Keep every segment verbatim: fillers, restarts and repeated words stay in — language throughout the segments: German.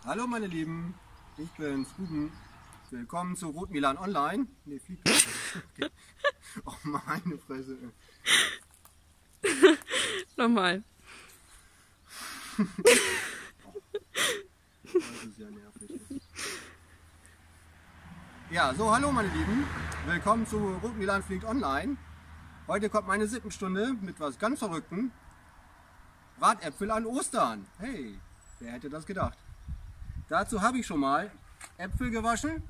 Hallo meine Lieben, ich bin's, Ruben. Willkommen zu Rotmilan Online. Ne, fliegt okay. Oh meine Fresse. Nochmal. Das ist ja nervig. Ja, so hallo meine Lieben. Willkommen zu Rotmilan fliegt online. Heute kommt meine Sippenstunde mit was ganz Verrücktem. Bratäpfel an Ostern. Hey, wer hätte das gedacht? Dazu habe ich schon mal Äpfel gewaschen.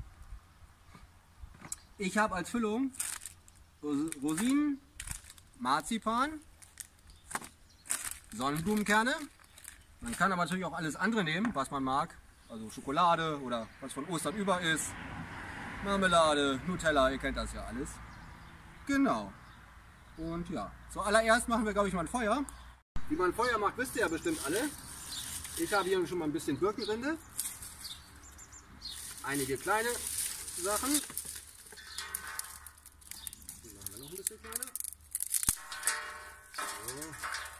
Ich habe als Füllung Rosinen, Marzipan, Sonnenblumenkerne. Man kann aber natürlich auch alles andere nehmen, was man mag. Also Schokolade oder was von Ostern über ist. Marmelade, Nutella, ihr kennt das ja alles. Genau. Und ja, zuallererst machen wir, glaube ich, mal ein Feuer. Wie man Feuer macht, wisst ihr ja bestimmt alle. Ich habe hier schon mal ein bisschen Birkenrinde. Einige kleine Sachen. Hier machen wir noch ein bisschen kleiner. So.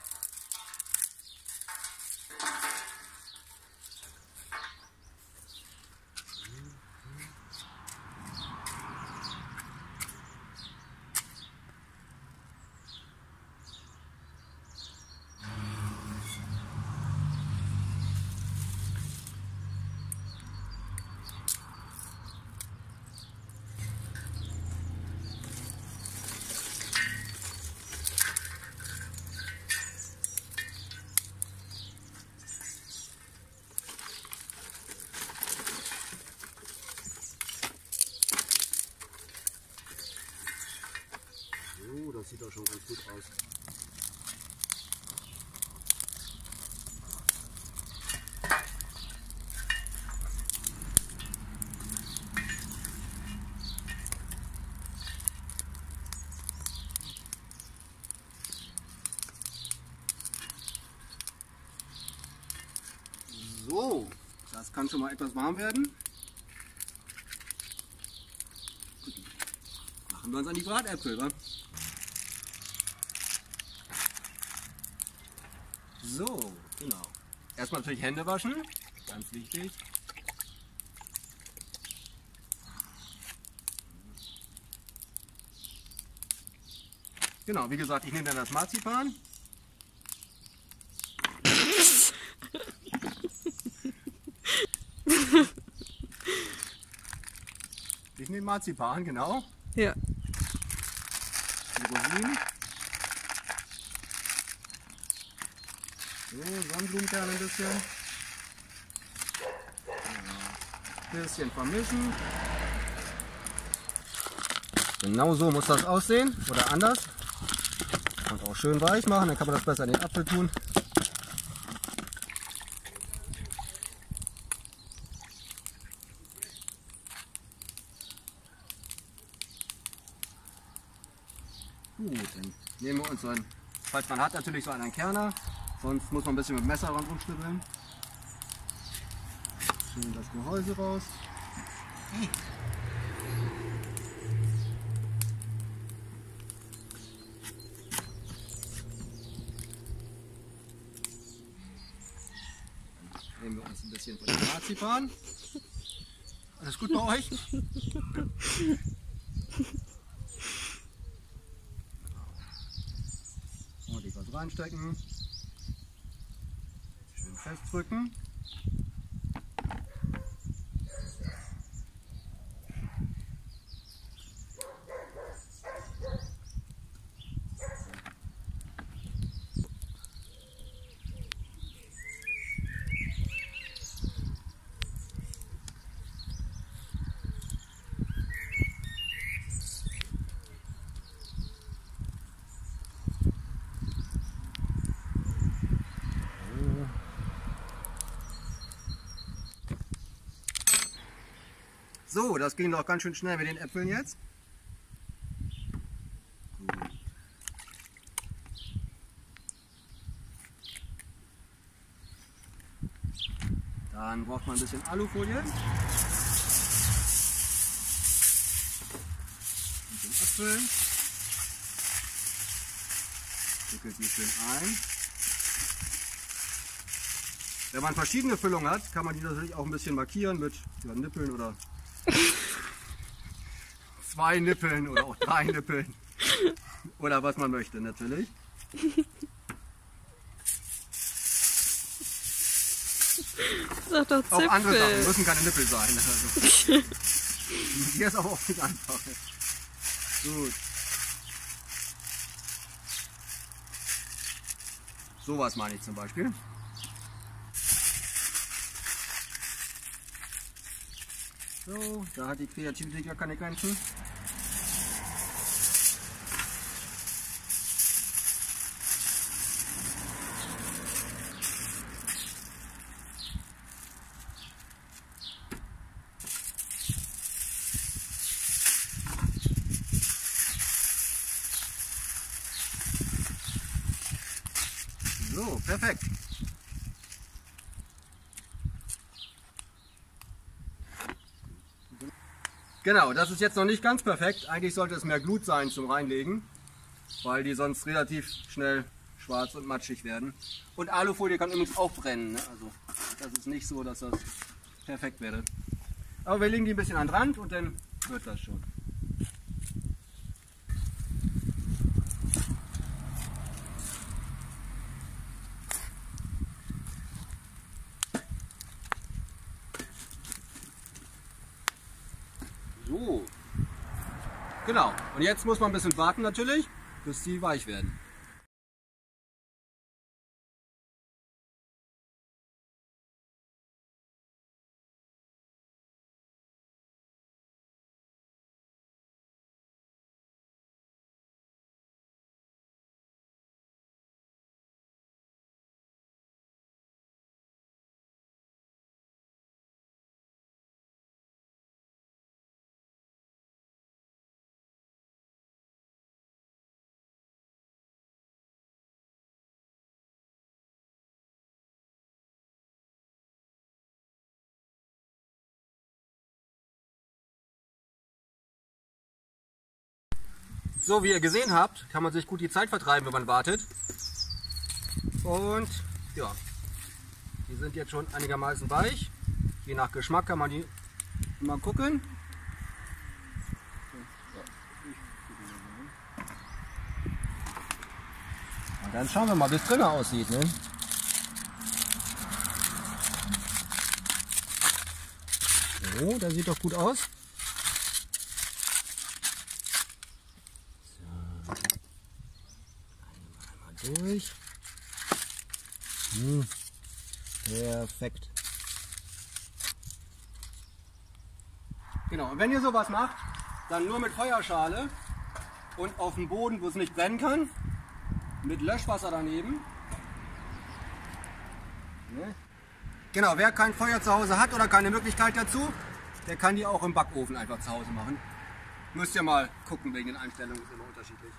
Oh, das sieht doch schon ganz gut aus. So, das kann schon mal etwas warm werden. Machen wir uns an die Bratäpfel, wa? So, genau. Erstmal natürlich Hände waschen, ganz wichtig. Genau, wie gesagt, ich nehme dann das Marzipan. Ich nehme Marzipan, genau. Ja. Die Rosinen. So, Sonnenblumenkerne ein bisschen. Ein bisschen vermischen. Genau so muss das aussehen. Oder anders. Und auch schön weich machen, dann kann man das besser in den Apfel tun. Gut, dann nehmen wir uns so einen, falls man hat, natürlich so einen Kerner. Sonst muss man ein bisschen mit dem Messer ran rumschnippeln. Schön das Gehäuse raus. Dann nehmen wir uns ein bisschen von dem Marzipan. Alles gut bei euch? Ordentlich was reinstecken. Schön festdrücken. So, das ging doch ganz schön schnell mit den Äpfeln jetzt. Dann braucht man ein bisschen Alufolie. Und den Apfel. Wickelt die schön ein. Wenn man verschiedene Füllungen hat, kann man die natürlich auch ein bisschen markieren mit ja, Nippeln oder zwei Nippeln oder auch drei Nippeln oder was man möchte natürlich. Sag doch Zipfel. Auch andere Sachen müssen keine Nippel sein. Also. Hier ist aber auch nicht einfach. Gut. Sowas meine ich zum Beispiel. So, da hat die Kreativität ja keine Grenzen. So, perfekt. Genau, das ist jetzt noch nicht ganz perfekt. Eigentlich sollte es mehr Glut sein zum Reinlegen, weil die sonst relativ schnell schwarz und matschig werden. Und Alufolie kann übrigens auch brennen. Ne? Also das ist nicht so, dass das perfekt wäre. Aber wir legen die ein bisschen an den Rand und dann wird das schon. So, genau. Und jetzt muss man ein bisschen warten natürlich, bis die weich werden. So, wie ihr gesehen habt, kann man sich gut die Zeit vertreiben, wenn man wartet. Und ja, die sind jetzt schon einigermaßen weich. Je nach Geschmack kann man die mal gucken. Und dann schauen wir mal, wie es drinnen aussieht. Ne? So, der sieht doch gut aus. Durch. Hm. Perfekt. Genau, und wenn ihr sowas macht, dann nur mit Feuerschale und auf dem Boden, wo es nicht brennen kann, mit Löschwasser daneben. Ne? Genau, wer kein Feuer zu Hause hat oder keine Möglichkeit dazu, der kann die auch im Backofen einfach zu Hause machen. Müsst ihr mal gucken, wegen den Einstellungen, ist immer unterschiedlich.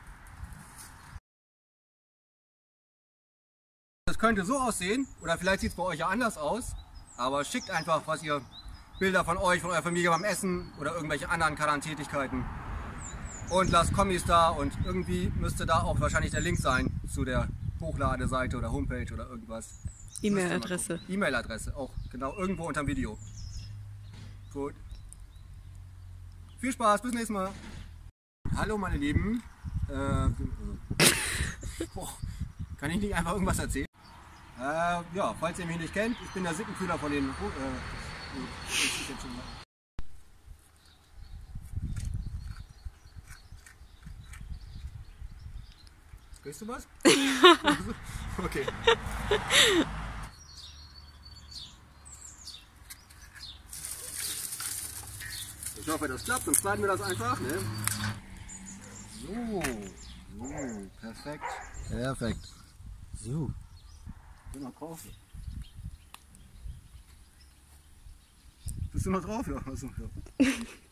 Das könnte so aussehen, oder vielleicht sieht es bei euch ja anders aus, aber schickt einfach, was ihr Bilder von euch, von eurer Familie beim Essen oder irgendwelche anderen Kardan-Tätigkeiten und lasst Kommis da und irgendwie müsste da auch wahrscheinlich der Link sein zu der Hochladeseite oder Homepage oder irgendwas. E-Mail-Adresse. E-Mail-Adresse, auch genau irgendwo unter dem Video. Gut. Viel Spaß, bis nächstes Mal. Hallo meine Lieben. Äh, boah, kann ich nicht einfach irgendwas erzählen? Äh, ja, falls ihr mich nicht kennt, ich bin der Sittenführer von den... Äh, ich jetzt schon mal. Kriegst du was? Okay. Ich hoffe, das klappt, sonst schneiden wir das einfach. Ne? So, so, perfekt. Perfekt. So. Bin noch drauf. Bist du noch drauf? Ja, also, ja.